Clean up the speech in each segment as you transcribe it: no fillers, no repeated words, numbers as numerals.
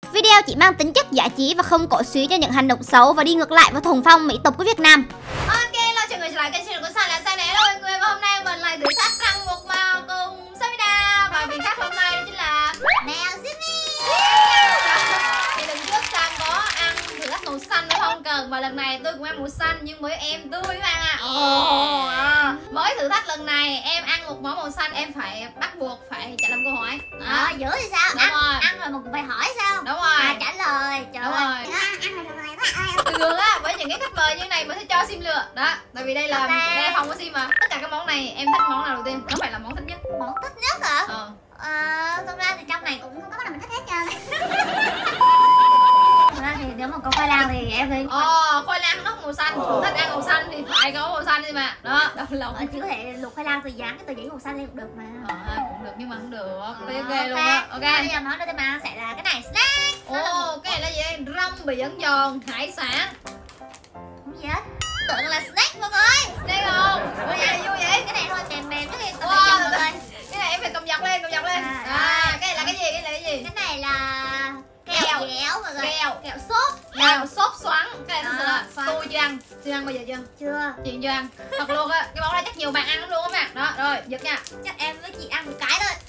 Video chỉ mang tính chất giải trí và không cổ suý cho những hành động xấu và đi ngược lại với thuần phong mỹ tục của Việt Nam. Ok, chào mọi người trở lại kênh channel của Sai là Sai Nè mọi người, và hôm nay mình lại thử thách răng một màu cùng Samida, và vị khách hôm nay đó chính là Mèo Sydney. Thì lần trước Sang có ăn thử thách màu xanh phải không Cần, và lần này tôi cũng ăn màu xanh nhưng với em tươi các bạn ạ. Với thử thách lần này em ăn một món màu xanh em phải bắt buộc phải trả lời câu hỏi. Dữ thì sao? Ăn rồi mà cũng phải hỏi sao? Đúng rồi. Trả lời. Trời Đúng ơi. rồi. Ăn rồi được rồi quá. Thường á, với những cái khách mời như này mình sẽ cho sim lựa đó, tại vì đây là đây là phòng của sim mà. Tất cả các món này em thích món nào đầu tiên? Nó phải là món thích nhất. Món thích nhất hả? Thực ra thì trong này cũng không có món nào mình thích hết trơn. Thực ra thì nếu mà có khoai lang thì em đi. Khoai lang nó màu xanh, thích ăn màu xanh thì phải có màu xanh đi mà. Đó, đâu lòng. Chỉ có thể luộc khoai lang rồi dán cái tờ giấy màu xanh lên cũng được mà. Cũng được nhưng mà không được. Ok luôn á. Ok. Bây giờ món đầu tiên mà ăn sẽ là cái này, snack. Cái này là gì đây? Rong biển giòn hải sản. Không gì hết. Tưởng là snack mọi người. Snack không? Cái này vui vậy? Cái này thôi mềm mềm trước đi. Cái này em phải cầm giật lên. Cái này là cái gì? Cái này là kẹo dẻo mọi người. Kẹo xốp. Kẹo xốp xoắn. Cái này là tôi chưa ăn. Chưa ăn bao giờ chưa? Chưa. Chị chưa ăn. Thật luôn á. Cái món này chắc nhiều bạn ăn lắm luôn các bạn. Đó, rồi, giật nha. Chắc em với chị ăn một cái thôi.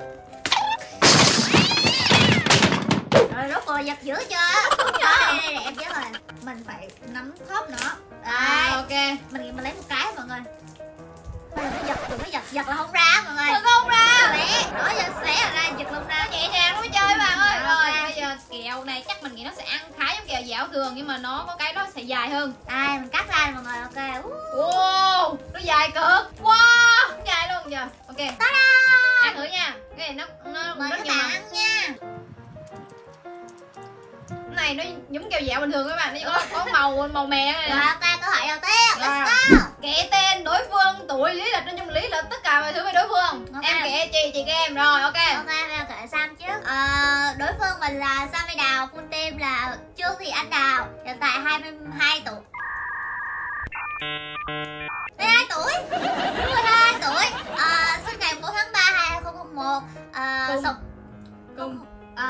Rồi rốt rồi giật dữ chưa? Đây em nhớ rồi. Mình phải nắm thóp nữa. Đây. Ok. Mình lấy một cái mọi người. Bây giờ nó giật là không ra mọi người. Không ra. Đó giờ xé ra giật luôn ra. Nhẹ nhàng nó mới chơi bạn ơi. Rồi bây giờ kẹo này chắc mình nghĩ nó sẽ ăn khá giống kẹo dẻo thường, nhưng mà nó có cái nó sẽ dài hơn. Đây mình cắt ra mọi người. Ok. Wow, nó dài cực. Wow, dài luôn giờ. Ok. Ta-da! Ăn thử nha. Cái này nó Mời rất các nhiều bạn màu. ăn nha. Cái này nó giống kẹo dẻo bình thường các bạn, nó có màu mè này. Rồi ok, câu hỏi đầu tiên. Let's Rồi. go. Kể tên, đối phương, tuổi, lý lịch, nói chung lý lịch tất cả mọi thứ về đối phương. Ok. Em kể chị kể em rồi. Ok. Ok, bây giờ kể Sam trước. Đối phương mình là Sam Mai Đào, full team là Trương Thị Anh Đào, hiện tại 22 tuổi. 22 tuổi. Đúng rồi, 22 tuổi. Sinh ngày 1 tháng 3 2001. Cung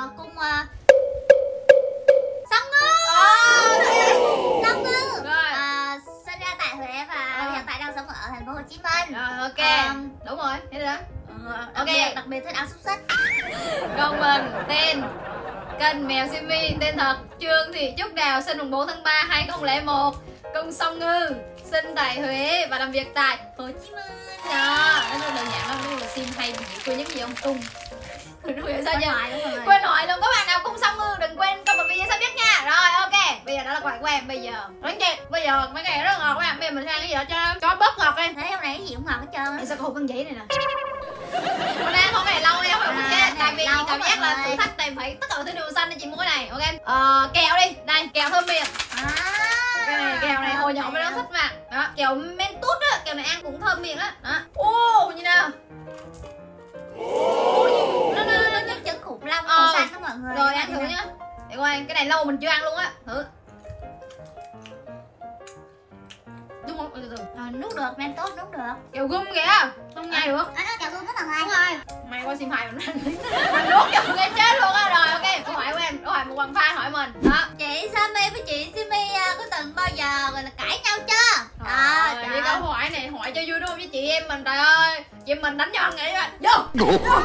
Song Ngư. Song Ngư. Rồi. Sinh ra tại Huế và hiện tại đang sống ở thành phố Hồ Chí Minh. Rồi ok. Đúng rồi, thế rồi đó. Ok, đặc biệt thích ăn xúc xích. Còn mình tên Kênh Mèo Simi, tên thật Trương Thị Trúc Đào, sinh mùng 4 tháng 3 2001, cung Song Ngư, sinh tại Huế và làm việc tại Hồ Chí Minh. Đó, nó đơn giản lắm, đúng rồi. Sim hay bị quên những gì không? Cung. Đúng rồi, sao nhờ? Quên hỏi luôn. Các bạn nào cung Song Ngư đừng quên comment video sao biết nha. Rồi ok, bây giờ đó là câu hỏi của em. Bây giờ đoán chị, bây giờ mấy cái này rất ngọt các bạn. Bây giờ mình sang cái gì đó cho bớt ngọt em. Thấy hôm nay cái gì cũng ngọt hết trơn á. Em sao có hộp cân giấy này nè. Hôm nay không cái này lâu em không phải chết, tại vì cảm giác là thử thách này phải tất cả mọi thứ đều xanh nên chị mua cái này. Ok. Kẹo đi, đây kẹo thơm miệng. Cái này kẹo này hồi nhỏ mới nó thích mà. Đó, kẹo Mentos á, kẹo này ăn cũng thơm miệng á. Đó. Như nào? Nó giống trứng khủng long màu xanh đó mọi người. Rồi ăn thử nhá. Để coi, cái này lâu mình chưa ăn luôn á. Thử. Đúng không? Từ từ. Nuốt được, Mentos nuốt được. Kẹo gum kìa. Không nhai được. Nó kẹo gum rất là ngon. Đúng rồi. May qua sim 2 mình nuốt kẹo nghe chết luôn á. Rồi ok, câu hỏi của em. Câu hỏi một bằng fan hỏi mình. Đó. Chị Sammy với chị Simi có từng bao giờ gọi là cãi nhau chưa? Cái câu hỏi này hỏi cho vui đúng không với chị em mình, trời ơi. Chị em mình đánh nhau vậy các bạn. Vô.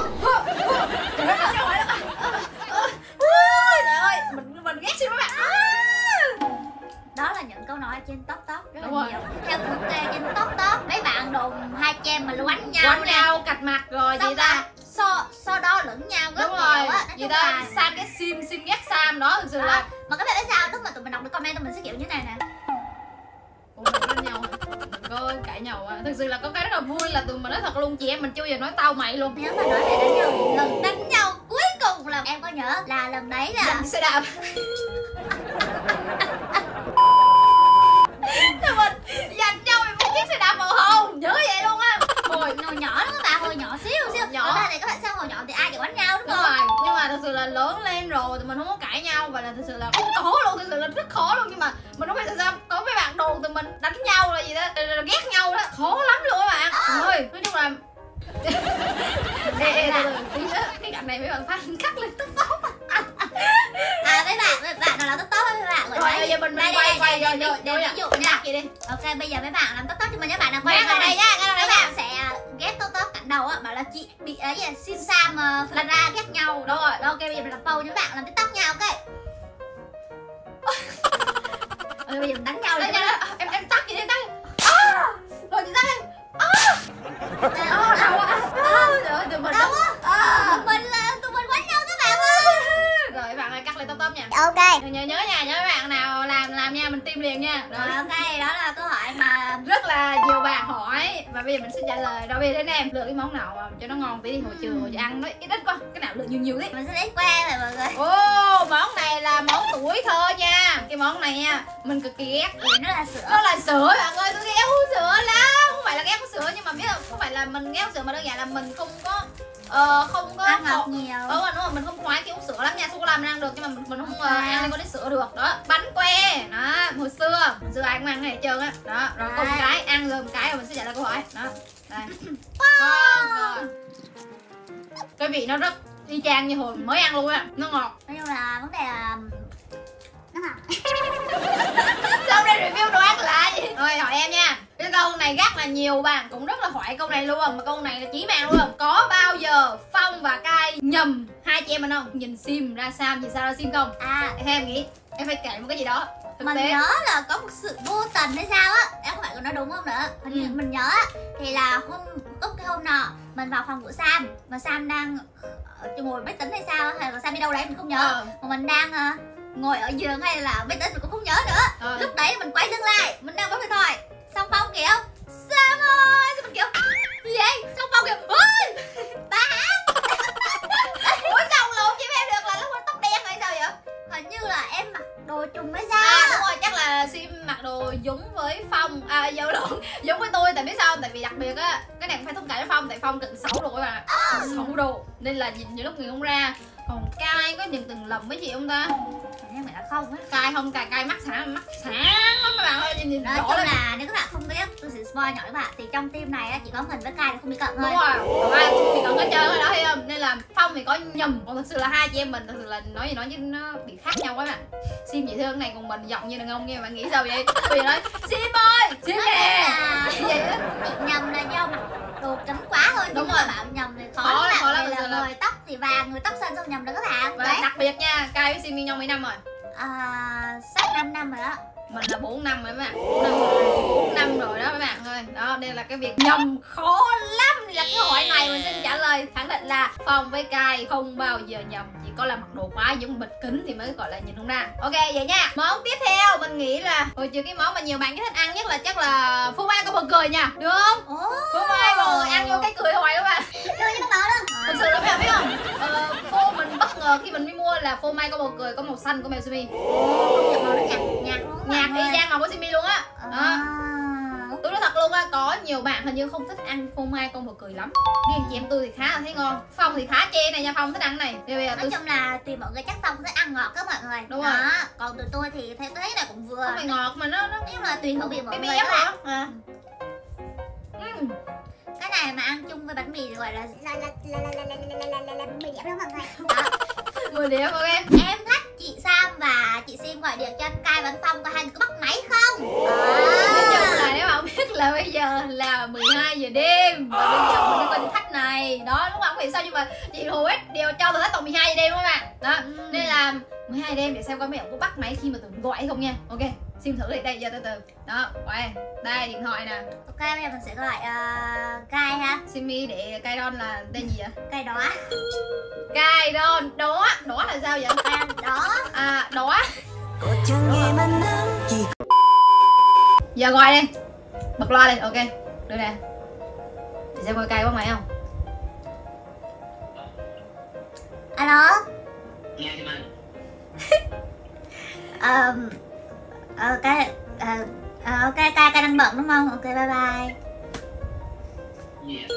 Trời ơi, mình ghét sim các bạn. Đó là những câu nói trên top rất là Đúng rồi. nhiều. Theo thống kê trên top mấy bạn đồn hai chị em mình quánh Quánh nhau cạch mặt rồi xong gì ta. so đo lẫn nhau rất Đúng nhiều rồi. á. Gì ta Sam cái sim ghét Sam đó, thực sự là. Mà các bạn biết sao, lúc mà tụi mình đọc được comment tụi mình sẽ kiểu như này nè. Ủa, đánh nhau hả? Mình có cãi nhau à? Thực sự là có cái rất là vui là tụi mình nói thật luôn, chị em mình chưa giờ nói tao mày luôn. Nếu mà nói về đánh nhau, lần đánh nhau cuối cùng là em có nhớ là lần đấy là giành xe đạp. Tụi mình giành nhau vì một chiếc xe đạp màu hồng, nhớ vậy luôn á. hồi nhỏ đó các bạn, hồi nhỏ xíu Nhỏ. ở đây này các bạn xem hồi nhỏ thì ai chịu đánh nhau đúng Đúng không? rồi, nhưng mà thực sự là lớn lên rồi tụi mình không có cãi nhau, và là thực sự là không có luôn, thực sự là rất khó luôn. Nhưng mà mình không biết tại sao có mấy bạn đồn tụi mình đánh nhau là gì đó, ghét nhau đó, khó lắm luôn các bạn. Ơi, nói chung là Ê, từ từ, tí nữa, cái cảnh này mấy bạn fan cắt lên tức tốc. Rồi ví dụ nha. Gì đi. Ok, bây giờ mấy bạn làm tóc cho mình nhé, bạn nào quen Ở đây nha, các bạn sẽ ghép tóc cạnh đầu á, bảo là chị bị ấy gì xin Sam lần ra ghép nhau. Đúng rồi. Ok, bây giờ mình làm pâu cho các bạn làm tóc nha, ok. Bây giờ mình đánh nhau Đây đi. nha, em tắt gì đi, tắt. Rồi chị tắt đi. Đau quá. Trời ơi, tụi mình Đâu á? Tụi mình quánh nhau các bạn ơi. Rồi các bạn ơi, cắt lên tóc nha. Ok. Nhớ nha, nhớ các bạn nào làm nha, mình tim liền nha. Rồi ok, đó là câu hỏi mà Rất là nhiều bạn hỏi và bây giờ mình sẽ trả lời. Rồi bây giờ đến em lựa cái món nào mà cho nó ngon tí đi, hồi chiều ăn nó ít quá, cái nào lựa nhiều tí. mình sẽ lấy que rồi mọi người. Ồ, món này là món tuổi thơ nha. Cái món này nha, mình cực kỳ ghét. Vì nó là sữa. Nó là sữa bạn ơi, tôi ghét uống sữa lắm. Không phải là ghét uống sữa nhưng mà biết không phải là mình ghét uống sữa mà đơn giản là mình không có Ăn ngọt nhiều. Đúng rồi, mình không khoái cái uống sữa lắm nha. Sô cô la mình ăn được nhưng mà mình không ăn liên quan đến sữa được. Đó, bánh que. Đó, hồi xưa ai cũng ăn cái này hết trơn á. Đó, rồi có một cái ăn rồi một cái rồi mình sẽ trả lời câu hỏi. Đó. Đây. Ngon. Cái vị nó rất y chang như hồi mới ăn luôn á, nó ngọt. Nói chung là vấn đề là nó ngọt. Xong đây review đồ ăn lại. Rồi hỏi em nha. Cái câu này rất là nhiều bạn cũng rất là hỏi câu này luôn, mà câu này là chí mạng luôn. Có bao giờ Phong và Cai nhầm hai chị em mình không? Nhìn sim ra Sam, nhìn sao ra sim không? Em nghĩ em phải kể một cái gì đó thực mình tế. nhớ là có một sự vô tình hay sao á, em không phải có nói đúng không nữa. Mình nhớ á, thì là có cái hôm nọ mình vào phòng của Sam mà Sam đang ngồi máy tính hay sao, hay là Sam đi đâu đấy mình không nhớ. Mà mình đang ngồi ở giường hay là máy tính mình cũng không nhớ nữa. Lúc đấy mình quay lưng lại, mình đang bấm điện thoại, xong Phong kiểu Sam ơi, mình kiểu gì vậy? Xong Phong kiểu ôi ba hả? Ủa sao lộn chị em được là lúc đó tóc đen hay sao vậy? Hình như là em mặc đồ trùng hay sao? Đúng rồi, chắc là sim mặc đồ giống với Phong, dạo lộn giống với tôi. Tại biết sao? Tại vì đặc biệt á, cái này phải thông cảm với Phong, tại Phong cần 6 độ các bạn. 6 độ nên là nhìn nhiều lúc nhìn không ra. Còn Cai có nhìn từng lầm với chị không ta? Em nghĩ là không á. Cai không, Cai mắt sáng lắm các bạn ơi, nhìn Nói rõ chung lắm. là nếu các bạn không biết, tôi sẽ spoil nhỏ các bạn, thì trong team này á, chỉ có mình với Cai là không bị cận thôi. Đúng rồi, còn ai cũng bị cận hết trơn rồi đó, thấy không? Nên là Phong thì có nhầm, còn thực sự là hai chị em mình thực sự là nói gì nói chứ nó bị khác nhau quá bạn. Sim dễ thương này còn mình giọng như đàn ông nghe, bạn nghĩ sao vậy? Bây giờ nói Sim ơi, Sim nè. Vậy á. Chị nhầm là do mặc đồ cấm quá thôi. Đúng rồi, bạn nhầm thì khó khó lắm. lắm, Là người tóc thì vàng, người tóc xanh sao nhầm được các bạn. Và đặc biệt nha, Cai với Sim yêu nhau mấy năm rồi? Sắp 5 năm rồi đó. Mình là 4 năm rồi các bạn, 4 năm rồi đó các bạn ơi. Đó, đây là cái việc nhầm khó lắm. Thì là cái hỏi này mình xin trả lời khẳng định là Phong với Cai không bao giờ nhầm, chỉ có là mặc đồ quá giống bịt kính thì mới gọi là nhìn không ra. Ok vậy nha. Món tiếp theo mình nghĩ là hồi trừ cái món mà nhiều bạn thích ăn nhất là chắc là phô mai con bò cười nha, được không? Phô mai bò cười ăn vô cái cười hoài các bạn. Cười cho nó luôn. Thật sự là các bạn biết không? Phô mình bất ngờ khi mình đi mua là phô mai con bò cười có màu xanh của mèo Simi. Màu nó nhạt Nhạt y chang màu của Simi luôn á. Đó. Tôi nói thật luôn á, có nhiều bạn hình như không thích ăn phô mai con bò cười lắm. Riêng chị em tôi thì khá là thấy ngon. Phong thì khá chê này nha, Phong thích ăn cái này. Nói chung là tùy mọi người, chắc Phong sẽ ăn ngọt các mọi người. Đúng rồi. Còn tụi tôi thì thấy cái này cũng vừa. Không phải ngọt mà nó nhưng mà tùy khẩu vị mọi người bé các bạn. hả? Cái này mà ăn chung với bánh mì thì gọi là bánh mì đẹp lắm mọi người. 10 điểm ok. Em thách chị Sam và chị Sim gọi điện cho anh Cai và anh Phong coi hai người có bắt máy không? Nói chung là nếu mà không biết là bây giờ là 12 giờ đêm và bây giờ mình đang coi thử thách này. Đó, đúng không? Vì sao nhưng mà chị hầu hết đều cho thử thách tầm 12 giờ đêm đúng không bạn? Đó, nên là 12 giờ đêm để xem coi mấy bạn có bắt máy khi mà tụi mình gọi hay không nha. Ok, Sim thử đi, đây giờ từ từ. Đó, quay. Đây điện thoại nè. Ok, bây giờ mình sẽ gọi Cai ha. Simi để Cai Don là tên gì vậy? Cai đó. Cai Don, đó là sao vậy? Cai đó. Đó. Giờ gọi đi. Bật loa đi, ok. Được nè. Để xem coi Cai có máy không? Alo. Nghe thì mình. Cai đang bận đúng không? Ok, bye bye. Gì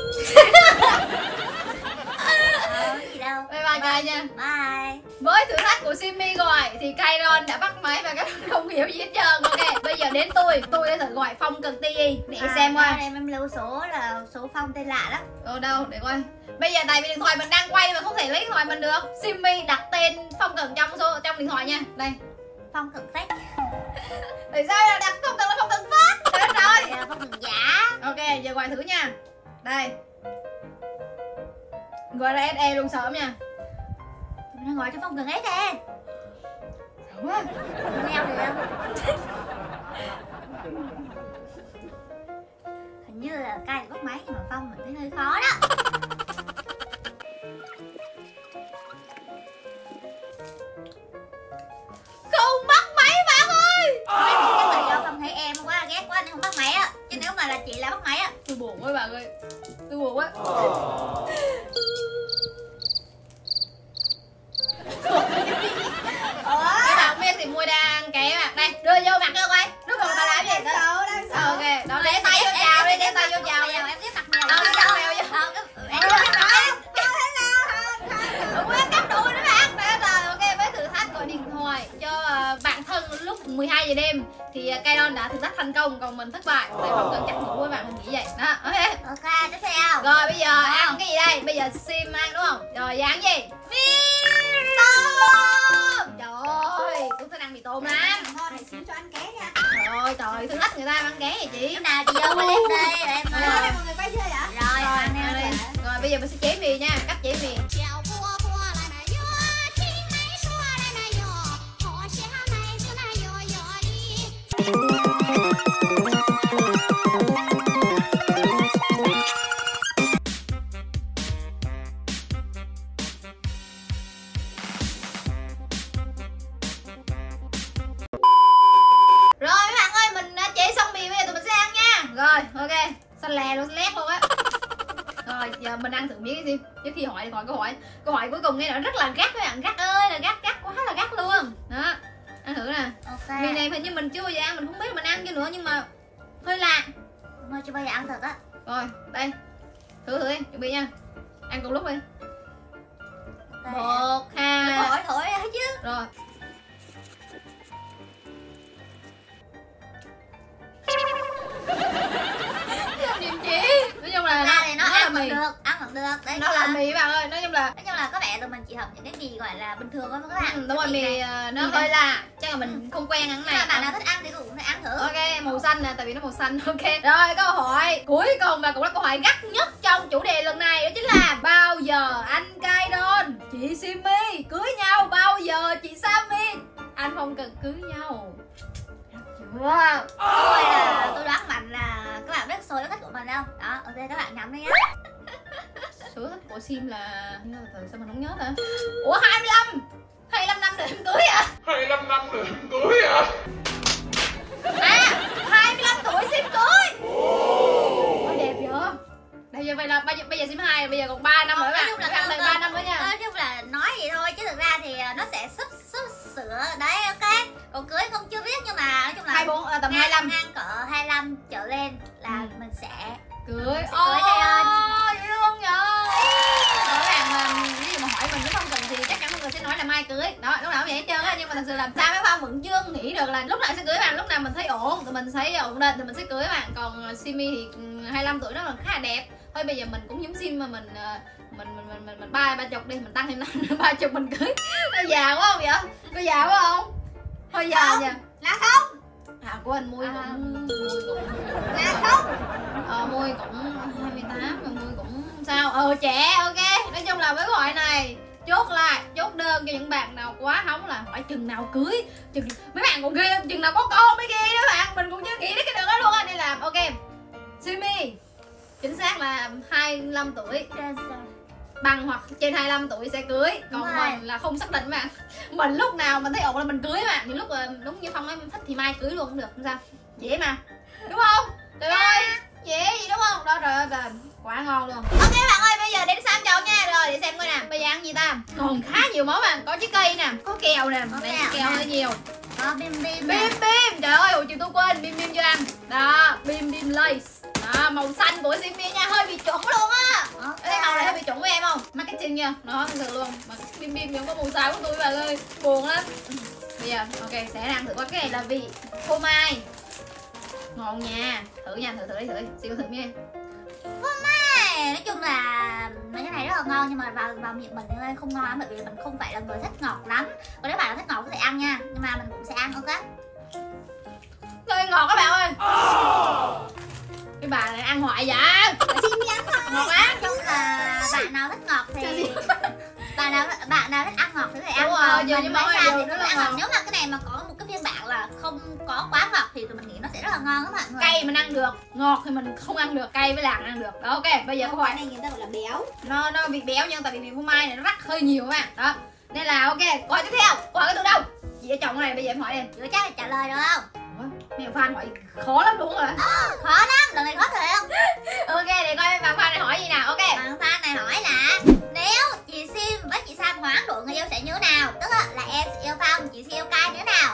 Gì đâu. Bye bye Cai nha. Bye. Với thử thách của Simi gọi thì Cai Don đã bắt máy và các bạn không hiểu gì hết trơn. Ok, bây giờ đến tôi đã thử gọi Phong Cần Ti để xem coi. Em lưu số là số Phong tên lạ lắm. Đâu, để coi. Bây giờ tại vì điện thoại mình đang quay mà không thể lấy điện thoại mình được. Simi đặt tên Phong Cần trong điện thoại nha. Đây. Phong Cần Fake. Tại sao là đặt không cần là không cần phát. Đến rồi. Không cần giả. Ok, giờ gọi thử nha. Đây. Gọi ra SE luôn sớm nha. Mình đang gọi cho Phong cần SE. Sợ quá. Mèo được không? Hình như là cài góc máy nhưng mà Phong mình thấy hơi khó đó. Không bắt máy bạn ơi. Chắc là do Phong thấy em quá ghét quá nên không bắt máy á. Chứ nếu mà là chị là bắt máy á. Tôi buồn quá bạn ơi. Tôi buồn quá. Các bạn biết thì mua đang cái bạn đây đưa vô mặt cho coi. Lúc còn bà làm gì đó. Ok, đó để tay vô chào đi, để tay vô chào. Em biết mặt mèo. Đi chào mèo vô. Em biết mặt mèo. Không biết cắt đuôi nữa bạn. Đây là ok với thử thách gọi điện thoại cho bạn thân lúc 12 giờ đêm thì Kairon đã thử thách thành công, còn mình thất bại. Tại không cần chắc ngủ với bạn, mình nghĩ vậy. Đó, ok. Ok, tiếp theo. Rồi bây giờ ăn cái gì đây? Bây giờ Sim ăn đúng không? Rồi giờ ăn gì? Mì tôm. Trời ơi, tôi thích ăn mì tôm lắm. Ngon này xin cho ăn ké nha. Rồi trời, thử thách người ta ăn ké vậy chị. Lúc nào chị vô lên đi em. Rồi. Mọi người quay chơi hả? Rồi, Rồi, ăn ăn đi. đi. Rồi bây giờ mình sẽ chế mì nha, cắt chế mì. Rồi mấy bạn ơi, mình đã chế xong mì, bây giờ tụi mình sẽ ăn nha. Rồi, ok, xanh lè luôn, lét luôn á. Rồi, giờ mình ăn thử miếng đi Sim. Trước khi hỏi thì còn câu hỏi cuối cùng nghe nó rất là gắt các bạn, gắt ơi là gắt quá là gắt luôn. Đó, ăn thử nè. Ok. Mì này hình như mình chưa bao giờ ăn, mình không biết mình ăn chưa nữa nhưng mà hơi lạ. Thôi chưa bao giờ ăn thật á. Rồi, đây, thử đi, chuẩn bị nha. Ăn cùng lúc đi. 1, 2. Thổi ấy chứ. Rồi. Nhìn chị, nói chung là Ra thì nó là ăn mì, vẫn được, ăn vẫn được. Đấy nó là mì bạn ơi, nói chung là có vẻ tụi mình chỉ học những cái mì gọi là bình thường thôi các bạn. đúng rồi, mì nó Mì hơi này. lạ, chắc là mình không quen ăn Nhưng mà này. bạn nào thích ăn thì cũng thể ăn thử. Ok, màu xanh nè, tại vì nó màu xanh. Ok. Rồi, câu hỏi cuối cùng và cũng là câu hỏi gắt nhất trong chủ đề lần này, đó chính là bao giờ anh Kairon, chị Simi cưới nhau, bao giờ chị Sammy anh không cần cưới nhau. Wow. Tôi đoán mạnh là các bạn biết số yêu thích của mình không? Đó, ok các bạn nhắm đi nhá. Số thích của Sim là sao mình không nhớ ta? Ủa 25 năm nữa em cưới à? 25 năm nữa em cưới à? À 25 tuổi Sim cưới. Ôi đẹp vậy. Bây giờ vậy là bây giờ Sim 2, bây giờ còn 3 năm nữa bạn. Phải ăn thêm 3 năm nữa nha. Nói chung là nói vậy thôi chứ thực ra thì nó sẽ sắp sửa đấy, ok. Còn cưới không chưa biết nhưng mà nói chung là 24 tầm 25. ngang cỡ 25 trở lên là mình sẽ Cưới. cưới Kairon. Dễ thương nhờ. Các bạn mà ví dụ mà hỏi mình nếu không cần thì chắc chắn mọi người sẽ nói là mai cưới. Đó, lúc nào cũng vậy hết trơn á, nhưng mà thật sự làm sao mấy Phong vẫn chưa nghĩ được là lúc nào sẽ cưới bạn, lúc nào mình thấy ổn tụi mình thấy ổn định thì mình sẽ cưới bạn. Còn Simi thì 25 tuổi nó là khá là đẹp. Thôi bây giờ mình cũng giống Sim mà mình ba chục đi, mình tăng thêm năm 30 mình cưới. Nó già quá không vậy? Có già quá không? Thôi già nha. Là không? À của anh Mui cũng Là không? Mui cũng 28 mà Mui cũng sao trẻ. Ok, nói chung là với câu hỏi này chốt lại, chốt đơn cho những bạn nào quá hóng là hỏi chừng nào cưới, chừng mấy bạn còn ghê chừng nào có con mới ghê đó bạn, mình cũng chưa nghĩ đến cái đường đó luôn á. Nên là ok, Simi chính xác là 25 tuổi bằng hoặc trên 25 tuổi sẽ cưới, còn mình là không xác định các bạn. Mình lúc nào mình thấy ổn là mình cưới bạn, những lúc đúng như Phong nói mình thích thì mai cưới luôn cũng được, không sao, dễ mà đúng không? Trời ơi dễ gì đúng không? Đó trời ơi trời, quá ngon luôn. Ok bạn ơi, bây giờ đến Sam chọn nha. Rồi để xem coi nè, bây giờ ăn gì ta? Còn khá nhiều món mà, có trái cây nè, có kẹo nè, kẹo hơi nhiều. Bim bim. Trời ơi hồi chiều tôi quên bim chưa ăn. Đó, bim lace. Đó, màu xanh của Simi nha, hơi bị chuẩn luôn á. Cái màu này hơi bị chuẩn với em không? Marketing nha, đó thật sự luôn. Mà bim không có màu xanh của tôi bạn ơi, buồn lắm. Bây giờ ok sẽ ăn thử qua cái này là vị phô mai. Ngon nha, thử nha, thử đi, siêu thử nha. Phô mai, nói chung là mấy cái này rất là ngon nhưng mà vào miệng mình thì không ngon lắm bởi vì mình không phải là người thích ngọt lắm. Còn nếu bạn là thích ngọt có thể ăn nha, nhưng mà mình cũng sẽ ăn ok. ngọt các bạn ơi. Cái bà này ăn hoài vậy. Jimmy ăn ngon. Ngọt lắm. Chung là bạn nào thích ngọt thì bạn nào thích ăn ngọt thì ăn. Đúng rồi, Còn giờ mình nhưng nói mà sao điều thì nó cũng là ăn ngọt. ngọt. Nếu mà cái này mà có một cái phiên bản là không có quá ngọt thì tụi mình nghĩ nó sẽ rất là ngon các bạn người. Cay mình ăn được, ngọt thì mình không ăn được, cay với lạc ăn được. Đó, ok, bây giờ câu hỏi Cái này người ta gọi là béo. nó bị béo nhưng tại vì phô mai này nó rắc hơi nhiều các bạn. Đó. Nên là ok, câu hỏi tiếp theo. Câu hỏi cái từ đâu? Chị ở chồng cái này bây giờ em hỏi em. Chưa chắc là trả lời được không? Mẹ Phan hỏi khó lắm đúng rồi. Khó lắm, lần này khó thiệt không? Ok, để coi bạn Phan này hỏi gì nào. Ok. Bạn fan này hỏi là nếu chị Sim với chị Sam hoán đổi người yêu sẽ như thế nào? Tức là em sẽ yêu Phong, chị sẽ yêu Kai như thế nào?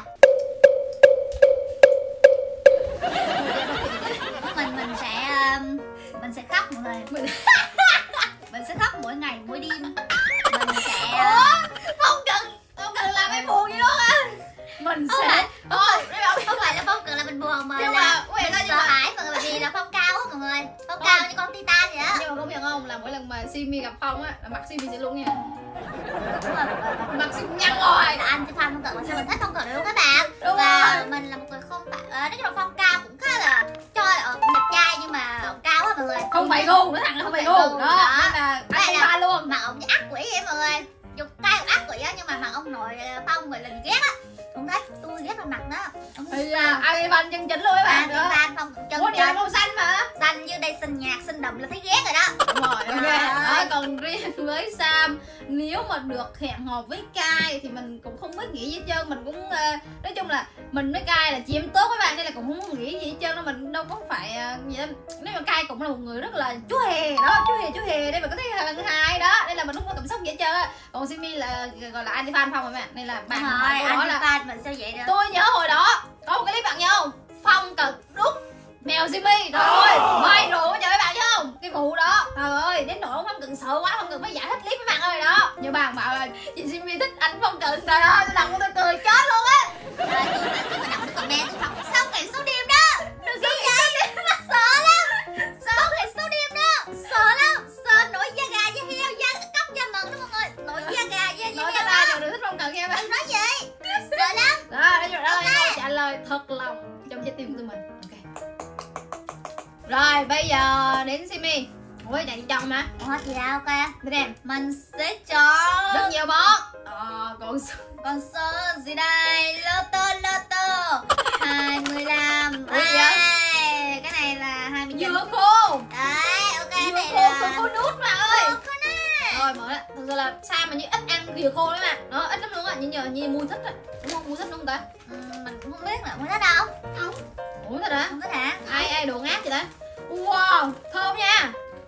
Mình sẽ khóc mọi người. Mình sẽ khóc mỗi ngày mỗi đêm. Mình sẽ Không cần làm em buồn gì luôn á. Mình sẽ thôi không phải là Phong cần là mình buồn mà nhưng là mà mình sợ hãi mọi người, bởi vì là Phong cao á mọi người. Phong cao như con Titan vậy á. nhưng mà công nhận không là mỗi lần mà Simi gặp Phong á là mặt Simi sẽ luôn nha. Đúng rồi, Mặt Simi nhăn rồi. là anh thì Phong cận mà sao mình thích Phong cận được các bạn. Đúng Và rồi. mình là một người không phải nói chung là Phong cao cũng khá là chơi ở đẹp trai nhưng mà ông cao á mọi người. Không phải gu, nó thằng nó không phải gu. Đó, nên là anh Phan luôn. Mà ông như ác quỷ vậy mọi người. Dục cay ác quỷ á nhưng mà mặt ông nội Phong gọi là gì ghét á. Không thích, tôi ghét vào mặt đó. Thì anh Phan chân chính luôn các bạn. Anh Phan Phong chân Ủa điều màu xanh mà. xanh như đây xinh nhạt xinh đậm là thấy ghét rồi đó. Đúng rồi, ok. Đó, còn riêng với Sam, nếu mà được hẹn hò với Kai thì mình cũng không biết nghĩ gì hết trơn. Mình cũng nói chung là mình với Kai là chị em tốt các bạn, nên là cũng không muốn nghĩ gì hết trơn. Mình đâu có phải gì đâu. Nếu mà Kai cũng là một người rất là chú hề đó, chú hề đây mà có thấy lần hai đó, nên là mình không có cảm xúc gì hết trơn á. Còn Simi là gọi là anti fan Phong rồi bạn, nên là bạn hỏi câu đó là Fan mình sao vậy được? tôi nhớ hồi đó có một cái clip bạn nhớ không? Phong cần đút mèo Simi rồi mai rồi có chờ các bạn nhớ không? Cái vụ đó trời ơi đến nỗi ông Phong Cần sợ quá, Phong Cần phải giải thích clip với bạn ơi đó. Nhưng bạn bảo là chị Simi thích anh Phong Cần, trời ơi tôi đọc tôi cười chết luôn á. Tôi mà đọc cái comment tôi đọc xong ngày số đêm đó. Được gì vậy? Mà sợ lắm. Xong ngày số đêm đó. Sợ lắm. Sợ nổi da gà da heo da cóc da mận đó mọi người. Nổi da gà da Nói heo cho ta đó. đừng thích Phong Cần nha bạn. Đừng nói vậy. Sợ lắm. Đó nói chung đó là câu trả lời thật lòng trong trái tim của tụi mình. Ok. Rồi bây giờ đến Simi. Ủa chạy chồng mà. Ủa thì đâu ok. Bên em Mình sẽ chọn rất nhiều món. con số gì đây? Lô tô 25. Ủa gì Ê, cái này là 29. dưa khô. Đấy, ok Dưa này khô là không có nút mà ơi. Dưa khô nè. Rồi mở ra. Thực sự là Sam mà như ít ăn dừa khô đấy mà. Nó ít lắm luôn á, như mua thích á. Đúng không? Mua thích đúng không ta? Mình cũng không biết là mua đó đâu. Không, Ủa thật hả? không có hả? Ai đồ ngáp vậy đó. Wow, thơm nha.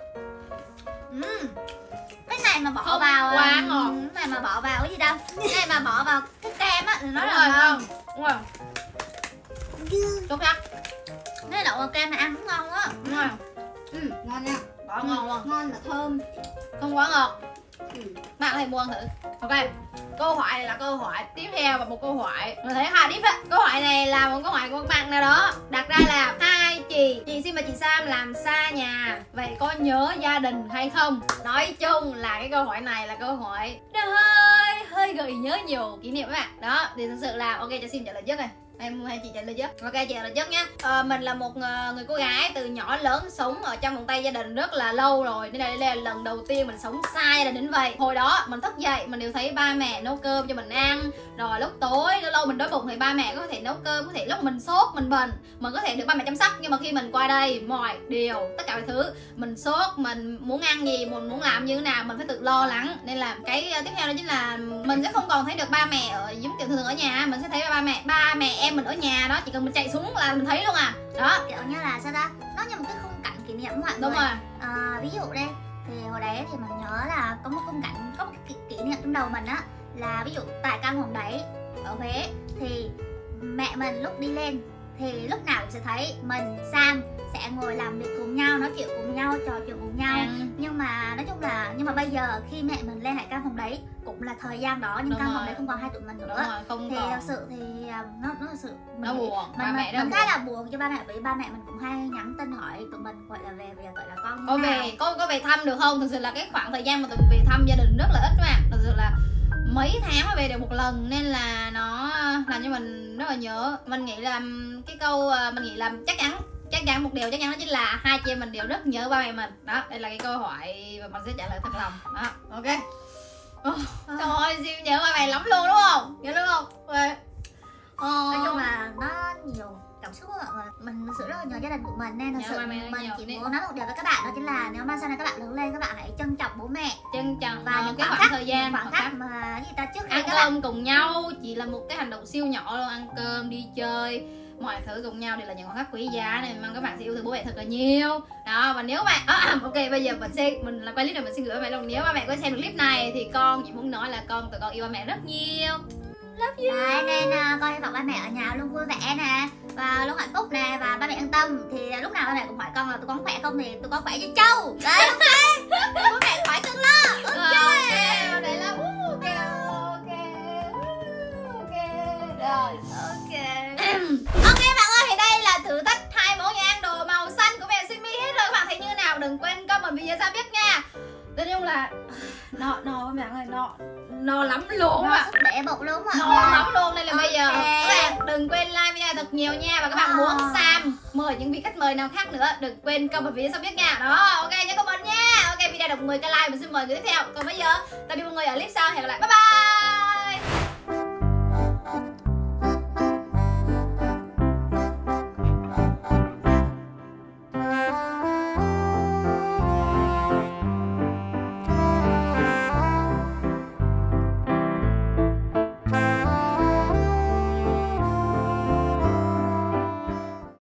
Cái này mà bỏ Không, vào quá ngọt. cái này mà bỏ vào cái gì đâu? Cái này mà bỏ vào cái kem á thì nó Đúng là rồi, ngon. đúng rồi. Tốt nhất. Cái đậu vào kem này ăn cũng ngon á. Đúng rồi. Ngon nha. Bỏ ngon luôn. Ngon mà thơm. Không quá ngọt. Bạn có thể mua ăn thử. Ok. Câu hỏi này là câu hỏi tiếp theo và một câu hỏi mình thấy hai tiếp á. Câu hỏi này là một câu hỏi của một bạn nào đó đặt ra là hai chị Sim và chị Sam làm xa nhà, vậy có nhớ gia đình hay không? Nói chung là cái câu hỏi này là câu hỏi hơi gợi nhớ nhiều kỷ niệm các bạn. Đó thì thực sự là ok cho Sim trả lời trước này. Em hay chị trả lời trước. Ok chị trả lời trước nhá. Mình là một người cô gái từ nhỏ lớn sống ở trong vòng tay gia đình rất là lâu rồi, nên đây là lần đầu tiên mình sống xa gia đình đến vậy. Hồi đó mình thức dậy mình đều thấy ba mẹ nấu cơm cho mình ăn, rồi lúc tối lâu lâu mình đói bụng thì ba mẹ có thể nấu cơm, có thể lúc mình sốt mình bệnh mình có thể được ba mẹ chăm sóc. Nhưng mà khi mình qua đây mọi điều tất cả mọi thứ mình sốt, mình muốn ăn gì, mình muốn làm như thế nào mình phải tự lo lắng. Nên là cái tiếp theo đó chính là mình sẽ không còn thấy được ba mẹ ở giống kiểu thường ở nhà, mình sẽ thấy ba mẹ em mình ở nhà đó, chỉ cần mình chạy xuống là mình thấy luôn à. Đó Kiểu như là sao ta? Nó như một cái khung cảnh kỷ niệm mọi người. đúng rồi. Ví dụ đây thì hồi đấy thì mình nhớ là có một khung cảnh, có một cái kỷ niệm trong đầu mình á, là ví dụ tại căn phòng đấy ở Huế thì mẹ mình lúc đi lên thì lúc nào cũng sẽ thấy mình Sam sẽ ngồi làm việc cùng nhau, nói chuyện cùng nhau, trò chuyện cùng nhau. Nhưng mà nói chung là bây giờ khi mẹ mình lên lại căn phòng đấy cũng là thời gian đó, nhưng Đúng căn rồi. phòng đấy không còn hai tụi mình Đúng nữa. rồi, không Thì còn. thật sự thì nó thật sự Nó buồn, ba mẹ nó mình buồn. khá là buồn cho ba mẹ, vì ba mẹ mình cũng hay nhắn tin hỏi tụi mình gọi là về gọi là con như Có thế nào. về có về thăm được không? Thực sự là cái khoảng thời gian mà tụi mình về thăm gia đình rất là ít mà. Thực sự là mấy tháng mới về được một lần, nên là nó làm cho mình rất là nhớ. Mình nghĩ là cái câu mình nghĩ là chắc chắn một điều chắc chắn đó chính là hai chị em mình đều rất nhớ ba mẹ mình. Đó, đây là cái câu hỏi và mình sẽ trả lời thật lòng. Đó, ok. Trời ơi, siêu nhớ ba mẹ lắm luôn đúng không? Nhớ đúng không? Okay. Nói chung là nó nhiều cảm xúc á, mình thực sự rất là nhớ gia đình của mình, nên thật Nhớ sự ba mẹ mình nhiều chỉ đi. muốn nói một điều với các bạn, đó chính là nếu mà sau này các bạn lớn lên, các bạn hãy trân trọng bố mẹ Trân trọng và những cái khoảng khoảng thời gian, những khoảng khắc mà gì ta trước khi ăn các bạn cơm cùng nhau chỉ là một cái hành động siêu nhỏ luôn, ăn cơm, đi chơi, mọi thứ cùng nhau đều là những khoảnh khắc quý giá này, mong các bạn sẽ yêu thương bố mẹ thật là nhiều. Đó, và nếu bạn ok, bây giờ mình làm quay clip này, mình xin gửi ba mẹ luôn. Nếu ba mẹ có xem được clip này thì con chỉ muốn nói là tụi con yêu ba mẹ rất nhiều. Love you. Đấy, nên con hy vọng ba mẹ ở nhà luôn vui vẻ nè và luôn hạnh phúc nè, và ba mẹ yên tâm. Thì lúc nào ba mẹ cũng hỏi con là tụi con khỏe không, thì tụi con khỏe như trâu. Đấy, ok. Bố mẹ khỏi cưng lo. Ok. Đấy là ok. Rồi, ok. Ok bạn ơi, thì đây là thử thách 2 món ăn đồ màu xanh của mẹ Simi hết rồi. Các bạn thấy như nào đừng quên comment video sao biết nha. Nói chung là no các bạn ơi, no lắm luôn Nó ạ. sức để bụng luôn ạ. No lắm luôn, nên là bây giờ các bạn đừng quên like video thật nhiều nha. Và các bạn muốn Sam mời những vị khách mời nào khác nữa, đừng quên comment video sao biết nha. Đó, ok, nhớ comment nha. Ok, video được 10k like mình xin mời người tiếp theo. Còn bây giờ tạm biệt mọi người ở clip sau, hẹn gặp lại, bye bye.